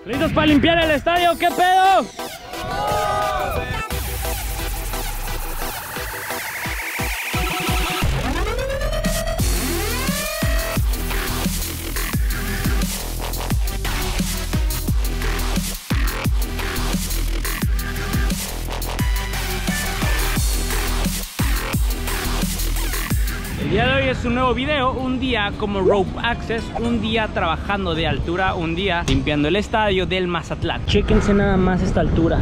¿Listos para limpiar el estadio? ¿Qué pedo? El día de hoy es un nuevo video, un día como Rope Access, un día trabajando de altura, un día limpiando el estadio del Mazatlán. Chéquense nada más esta altura.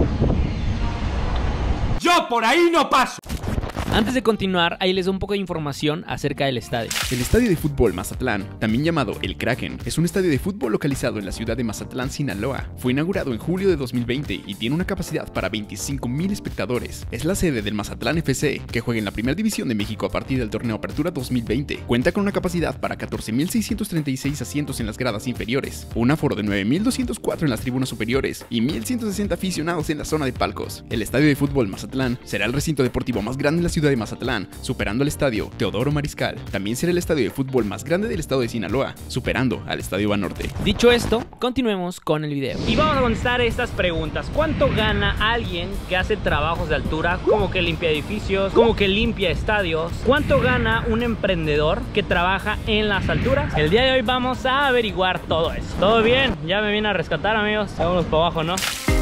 ¡Yo por ahí no paso! Antes de continuar, ahí les doy un poco de información acerca del estadio. El estadio de fútbol Mazatlán, también llamado El Kraken, es un estadio de fútbol localizado en la ciudad de Mazatlán, Sinaloa. Fue inaugurado en julio de 2020 y tiene una capacidad para 25,000 espectadores. Es la sede del Mazatlán FC, que juega en la Primera División de México a partir del torneo Apertura 2020. Cuenta con una capacidad para 14,636 asientos en las gradas inferiores, un aforo de 9,204 en las tribunas superiores y 1,160 aficionados en la zona de palcos. El estadio de fútbol Mazatlán será el recinto deportivo más grande en la ciudad de Mazatlán, superando al estadio Teodoro Mariscal. También será el estadio de fútbol más grande del estado de Sinaloa, superando al estadio Banorte. Dicho esto, continuemos con el video. Y vamos a contestar estas preguntas. ¿Cuánto gana alguien que hace trabajos de altura, como que limpia edificios, como que limpia estadios? ¿Cuánto gana un emprendedor que trabaja en las alturas? El día de hoy vamos a averiguar todo eso. ¿Todo bien? Ya me vine a rescatar, amigos. Vámonos para abajo, ¿no?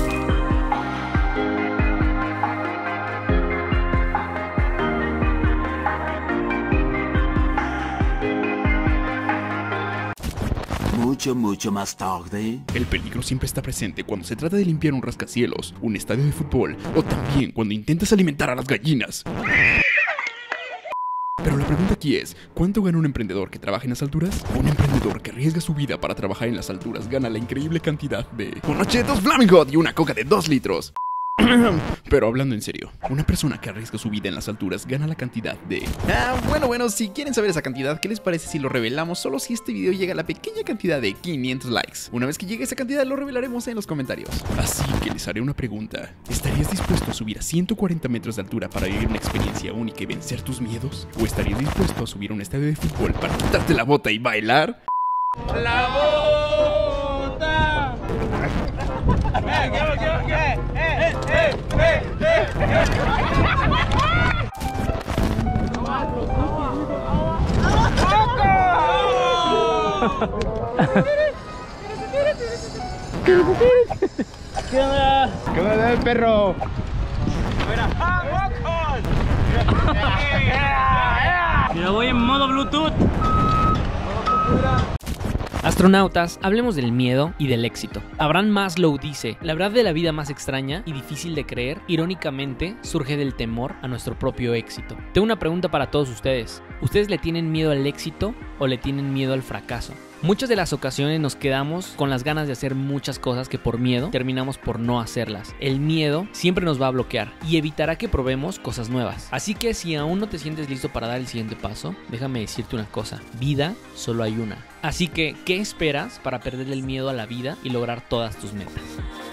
Mucho más tarde. El peligro siempre está presente cuando se trata de limpiar un rascacielos, un estadio de fútbol o también cuando intentas alimentar a las gallinas. Pero la pregunta aquí es, ¿cuánto gana un emprendedor que trabaja en las alturas? Un emprendedor que arriesga su vida para trabajar en las alturas gana la increíble cantidad de unos chetos Flaming Hot y una coca de 2 litros. Pero hablando en serio, una persona que arriesga su vida en las alturas gana la cantidad de... Bueno, si quieren saber esa cantidad, ¿qué les parece si lo revelamos solo si este video llega a la pequeña cantidad de 500 likes? Una vez que llegue esa cantidad lo revelaremos en los comentarios. Así que les haré una pregunta. ¿Estarías dispuesto a subir a 140 metros de altura para vivir una experiencia única y vencer tus miedos? ¿O estarías dispuesto a subir a un estadio de fútbol para quitarte la bota y bailar? ¡La bota! ¿Qué onda? ¿Qué onda, el perro? Mira, voy en modo Bluetooth. Astronautas, hablemos del miedo y del éxito. Abraham Maslow dice, la verdad de la vida más extraña y difícil de creer, irónicamente, surge del temor a nuestro propio éxito. Tengo una pregunta para todos ustedes. ¿Ustedes le tienen miedo al éxito o le tienen miedo al fracaso? Muchas de las ocasiones nos quedamos con las ganas de hacer muchas cosas que por miedo terminamos por no hacerlas. El miedo siempre nos va a bloquear y evitará que probemos cosas nuevas. Así que si aún no te sientes listo para dar el siguiente paso, déjame decirte una cosa, vida solo hay una. Así que, ¿qué esperas para perder el miedo a la vida y lograr todas tus metas?